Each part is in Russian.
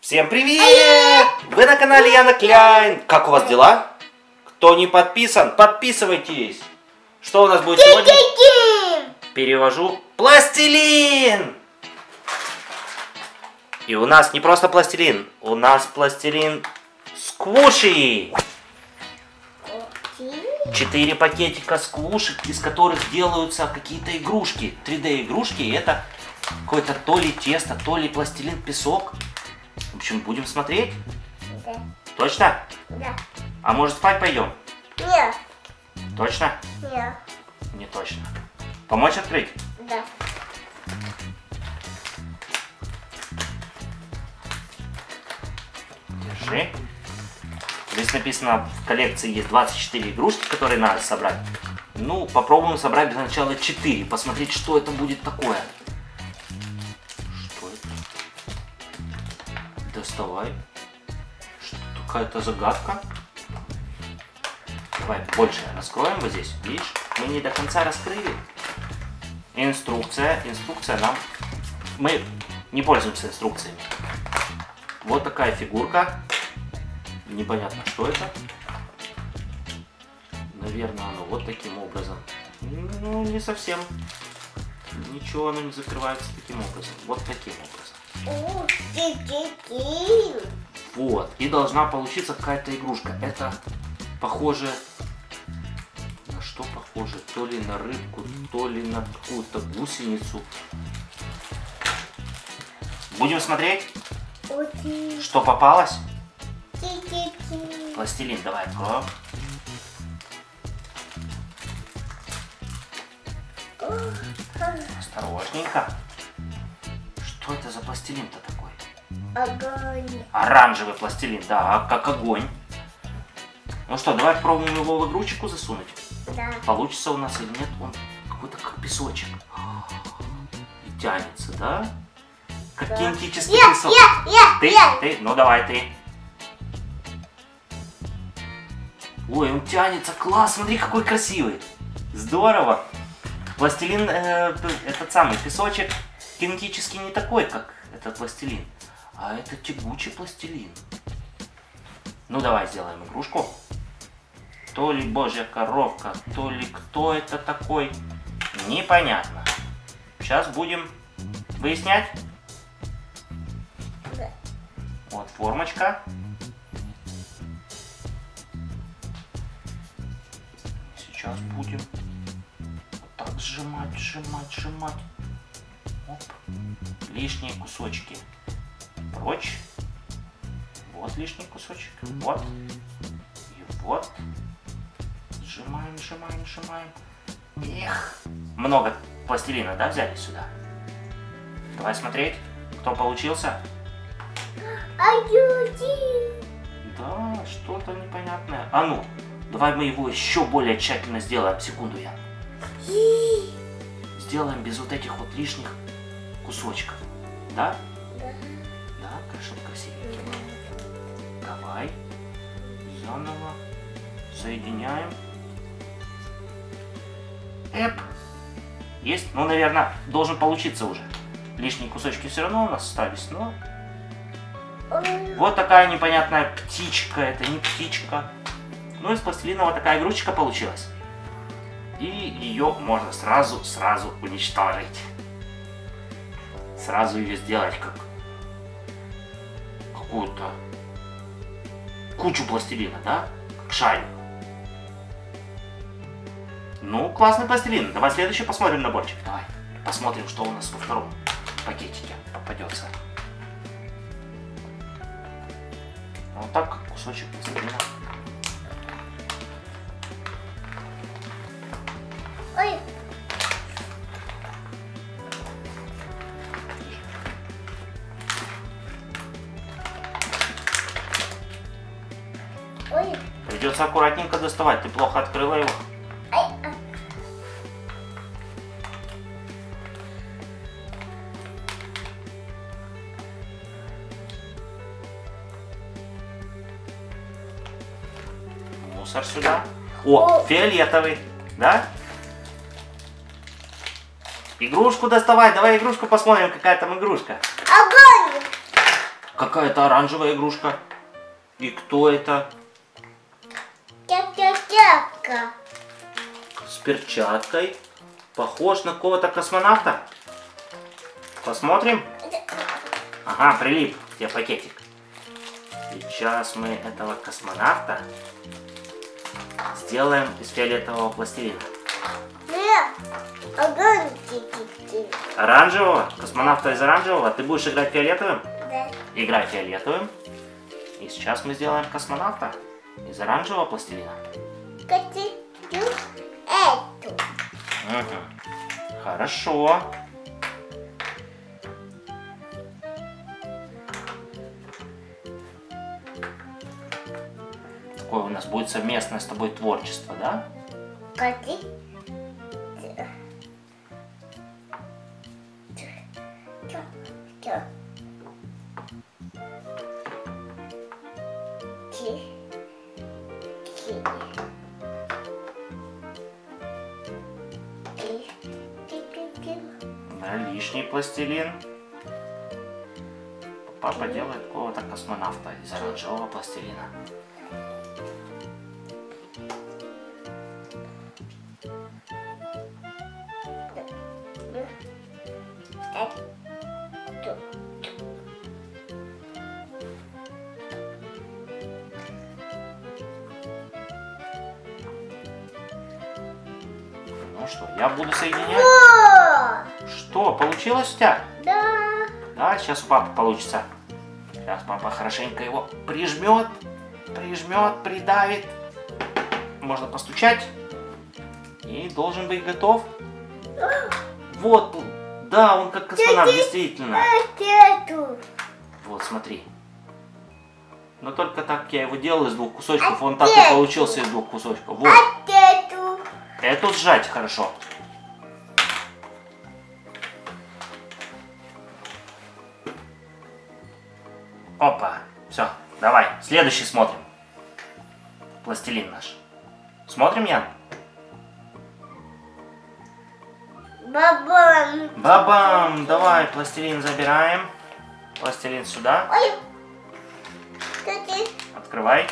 Всем привет! Вы на канале Яна Кляйн. Как у вас дела? Кто не подписан, подписывайтесь. Что у нас будет сегодня? Перевожу. Пластилин! И у нас не просто пластилин. У нас пластилин сквуши. 4 пакетика сквушек, из которых делаются какие-то игрушки. 3D игрушки. И это какое-то то ли тесто, то ли пластилин, песок. В общем, будем смотреть? Да. Точно? Да. А может спать пойдем? Нет. Точно? Нет. Не точно. Помочь открыть? Да. Держи. Здесь написано, в коллекции есть 24 игрушки, которые надо собрать. Ну, попробуем собрать для начала 4. Посмотреть, что это будет такое. Что это? Доставай. Какая-то загадка. Давай больше раскроем вот здесь. Видишь, мы не до конца раскрыли. Инструкция. Инструкция нам... Мы не пользуемся инструкциями. Вот такая фигурка. Непонятно, что это. Наверное, оно вот таким образом. Ну, не совсем. Ничего, оно не закрывается таким образом. Вот таким образом. Вот. И должна получиться какая-то игрушка. Это похоже... На что похоже? То ли на рыбку, то ли на какую-то гусеницу. Будем смотреть, что попалось? Пластилин, давай откроем. Осторожненько. Что это за пластилин-то такой? Огонь. Оранжевый пластилин, да, как огонь. Ну что, давай попробуем его в игрушечку засунуть. Да. Получится у нас или нет, он какой-то как песочек. И тянется, да? Как Да. кинетический песок. Ты? Ну давай ты. Ой, он тянется, класс, смотри, какой красивый. Здорово. Пластилин, этот самый песочек кинетически не такой, как этот пластилин. А это тягучий пластилин. Ну давай сделаем игрушку. То ли божья коровка, то ли кто это такой, непонятно. Сейчас будем выяснять. Да. Вот формочка. Сейчас будем вот так сжимать, сжимать, сжимать. Оп. Лишние кусочки прочь. Вот лишний кусочек. Вот. И вот. Сжимаем, сжимаем, сжимаем. Эх. Много пластилина, да, взяли сюда? Давай смотреть, кто получился. Да, что-то непонятное. А ну, давай мы его еще более тщательно сделаем. Секунду, я. Сделаем без вот этих вот лишних кусочков. Да? Да, хорошо, красивенько. Давай. Заново. Соединяем. Эп. Есть? Ну, наверное, должен получиться уже. Лишние кусочки все равно у нас остались, но... Вот такая непонятная птичка. Это не птичка. Ну, из пластилина вот такая игрушечка получилась. И ее можно сразу уничтожить. Сразу ее сделать как какую-то кучу пластилина, да? Как шарик. Ну, классный пластилин. Давай следующий посмотрим наборчик. Давай посмотрим, что у нас во втором пакетике попадется. Вот так, кусочек пластилина. Ой. Ой. Придется аккуратненько доставать. Ты плохо открыла его. Ай. Мусор сюда. О, фиолетовый, да? Игрушку доставай, давай игрушку посмотрим, какая там игрушка. Огонь. какая-то оранжевая игрушка. И кто это? Тяпка. С перчаткой. Похож на какого-то космонавта. Посмотрим. Ага, прилип тебе пакетик. Сейчас мы этого космонавта сделаем из фиолетового пластилина. Оранжевого? Космонавта из оранжевого? Ты будешь играть фиолетовым? Да. Играй фиолетовым. И сейчас мы сделаем космонавта из оранжевого пластилина. Хочу эту. Угу. Хорошо. Такое у нас будет совместное с тобой творчество, да? Хочу. Да, лишний пластилин. Папа делает какого-то космонавта из оранжевого пластилина. Ну что, я буду соединять. Что, получилось у тебя? Да. Да, сейчас у папы получится. Сейчас папа хорошенько его прижмет, придавит. Можно постучать. И должен быть готов. Вот, да, он как космонавт, действительно. Вот, смотри. Но только так я его делал из двух кусочков, он так и получился из двух кусочков. Вот. Эту сжать хорошо. Опа, все, давай, следующий смотрим. Пластилин наш. Смотрим, Ян? Бабам. Бабам! Давай, пластилин забираем. Пластилин сюда. Ой. Кстати. Открывай.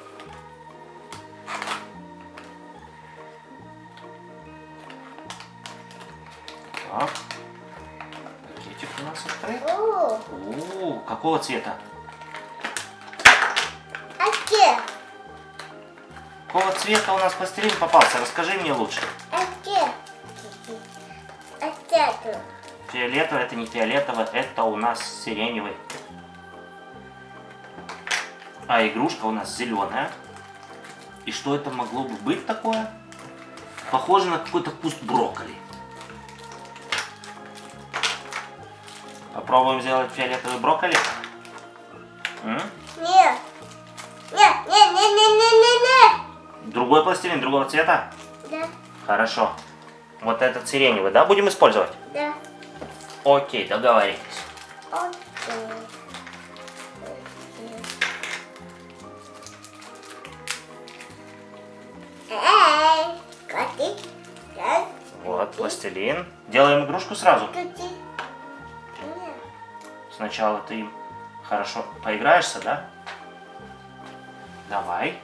Так. Пакетик у нас открыт. О, какого цвета? Какого цвета у нас пластилин попался? Расскажи мне лучше. Фиолетовый, это не фиолетовый, это у нас сиреневый. А игрушка у нас зеленая. И что это могло бы быть такое? Похоже на какой-то куст брокколи. Попробуем сделать фиолетовый брокколи? Нет. Другой пластилин, другого цвета? Да. Хорошо. Вот этот сиреневый, да, будем использовать? Да. Окей, договорились. Окей. Вот, пластилин. Делаем игрушку сразу. Сначала ты им хорошо поиграешься, да? Давай.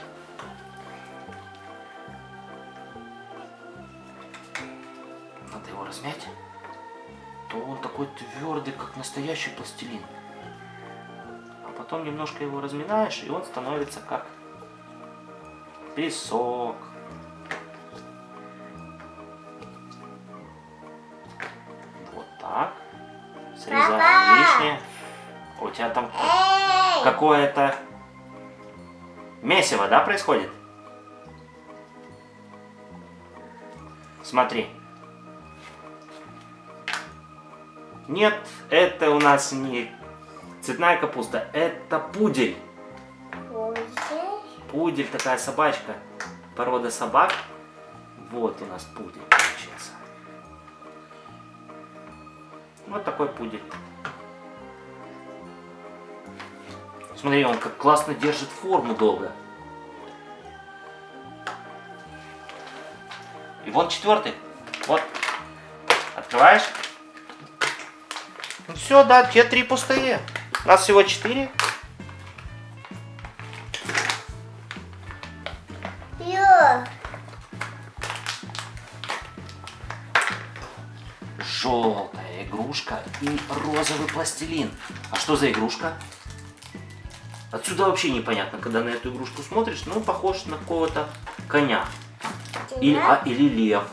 Надо его размять. То он такой твердый, как настоящий пластилин. А потом немножко его разминаешь, и он становится как песок. Вот так. Срезаем лишнее. У тебя там какое-то месиво, да, происходит? Смотри. Нет, это у нас не цветная капуста, это пудель. Пудель, такая собачка, порода собак. Вот у нас пудель получился. Вот такой пудель. Смотри, он как классно держит форму долго. И вон четвертый. Вот. Открываешь. Ну все, да, те 3 пустые. У нас всего 4. Желтая игрушка и розовый пластилин. А что за игрушка? Отсюда вообще непонятно, когда на эту игрушку смотришь, ну, похож на какого-то коня. Или лев.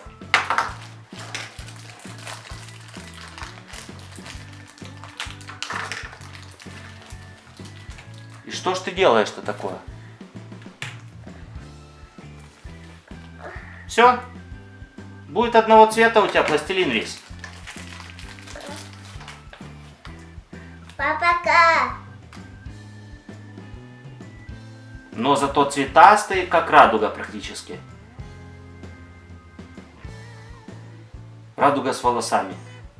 И что ж ты делаешь-то такое? Все? Будет одного цвета у тебя пластилин весь. Пока. Но зато цветастый, как радуга практически. Радуга с волосами.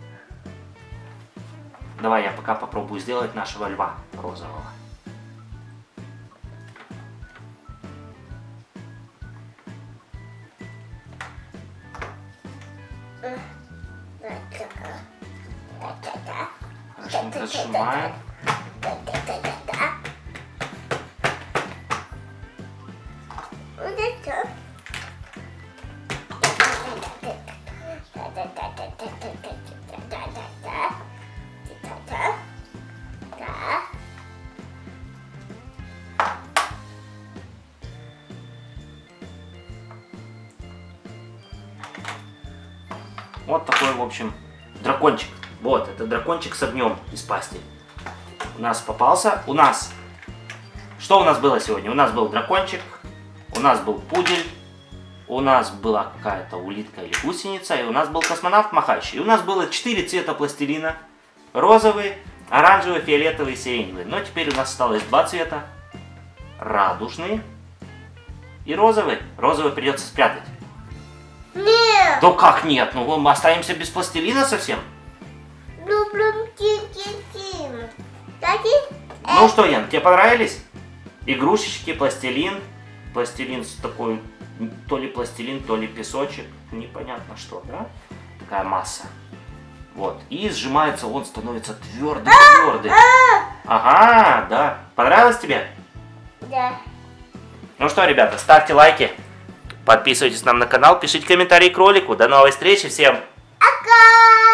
Давай я пока попробую сделать нашего льва розового. Вот. Хорошенько сжимаем. Вот такой, в общем, дракончик. Вот, это дракончик с огнем из пасти. У нас попался. Что у нас было сегодня? У нас был дракончик, у нас был пудель, у нас была какая-то улитка или гусеница, и у нас был космонавт махающий. И у нас было 4 цвета пластилина. Розовый, оранжевый, фиолетовый и сиреневый. Но теперь у нас осталось 2 цвета. Радужный и розовый. Розовый придется спрятать. Нет. Да как нет? Ну мы останемся без пластилина совсем. Ну что, Ян, тебе понравились? Игрушечки, пластилин. Пластилин с такой, то ли пластилин, то ли песочек. Непонятно что, да? Такая масса. Вот. И сжимается, он становится твердый. Ага, да. Понравилось тебе? Да. Ну что, ребята, ставьте лайки. Подписывайтесь нам на канал, пишите комментарии к ролику. До новой встречи, всем Пока.